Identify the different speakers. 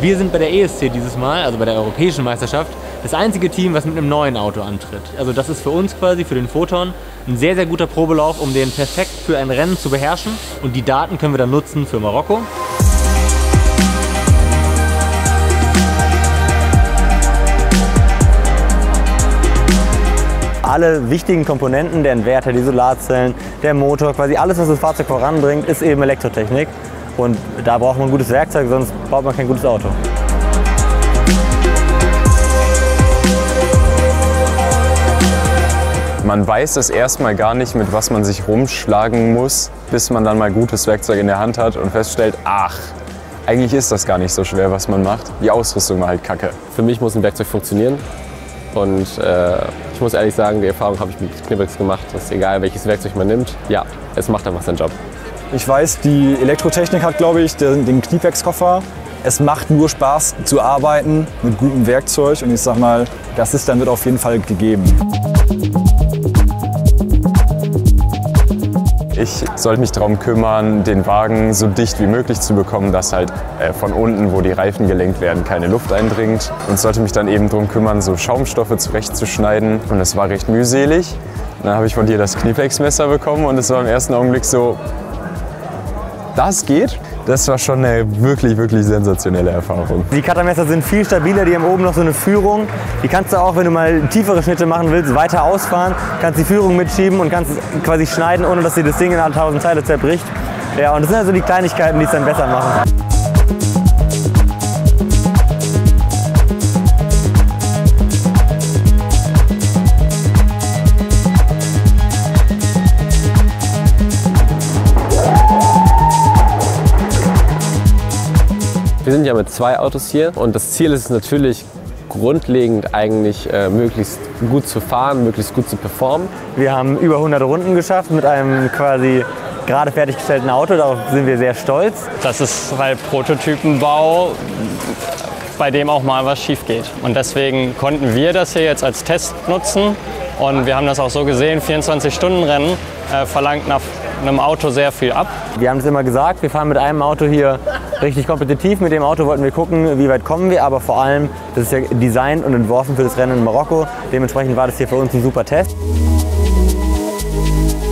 Speaker 1: Wir sind bei der ESC dieses Mal, also bei der Europäischen Meisterschaft, das einzige Team, was mit einem neuen Auto antritt. Also das ist für uns quasi, für den Photon, ein sehr, sehr guter Probelauf, um den perfekt für ein Rennen zu beherrschen. Und die Daten können wir dann nutzen für Marokko. Alle wichtigen Komponenten, der Inverter, die Solarzellen, der Motor, quasi alles, was das Fahrzeug voranbringt, ist eben Elektrotechnik. Und da braucht man ein gutes Werkzeug, sonst baut man kein gutes Auto.
Speaker 2: Man weiß es erstmal gar nicht, mit was man sich rumschlagen muss, bis man dann mal gutes Werkzeug in der Hand hat und feststellt, ach, eigentlich ist das gar nicht so schwer, was man macht. Die Ausrüstung war halt kacke.
Speaker 3: Für mich muss ein Werkzeug funktionieren. Und ich muss ehrlich sagen, die Erfahrung habe ich mit Knipex gemacht. Es ist egal, welches Werkzeug man nimmt. Ja, es macht einfach seinen Job.
Speaker 4: Ich weiß, die Elektrotechnik hat, glaube ich, den Knipex-Koffer. Es macht nur Spaß zu arbeiten mit gutem Werkzeug. Und ich sag mal, das ist dann wird auf jeden Fall gegeben.
Speaker 2: Ich sollte mich darum kümmern, den Wagen so dicht wie möglich zu bekommen, dass halt von unten, wo die Reifen gelenkt werden, keine Luft eindringt. Und sollte mich dann eben darum kümmern, so Schaumstoffe zurechtzuschneiden. Und das war recht mühselig. Dann habe ich von dir das Knipex-Messer bekommen und es war im ersten Augenblick so, das geht? Das war schon eine wirklich, wirklich sensationelle Erfahrung.
Speaker 1: Die Cuttermesser sind viel stabiler, die haben oben noch so eine Führung. Die kannst du auch, wenn du mal tiefere Schnitte machen willst, weiter ausfahren, kannst die Führung mitschieben und kannst quasi schneiden, ohne dass dir das Ding in 1000 Teile zerbricht. Ja, und das sind also die Kleinigkeiten, die es dann besser machen.
Speaker 3: Wir sind ja mit 2 Autos hier und das Ziel ist natürlich grundlegend eigentlich möglichst gut zu fahren, möglichst gut zu performen.
Speaker 1: Wir haben über 100 Runden geschafft mit einem quasi gerade fertiggestellten Auto, darauf sind wir sehr stolz.
Speaker 5: Das ist halt Prototypenbau, bei dem auch mal was schief geht. Und deswegen konnten wir das hier jetzt als Test nutzen und wir haben das auch so gesehen, 24-Stunden-Rennen verlangt nach einem Auto sehr viel ab.
Speaker 1: Wir haben es immer gesagt, wir fahren mit einem Auto hier richtig kompetitiv. Mit dem Auto wollten wir gucken, wie weit kommen wir, aber vor allem, das ist ja designt und entworfen für das Rennen in Marokko. Dementsprechend war das hier für uns ein super Test.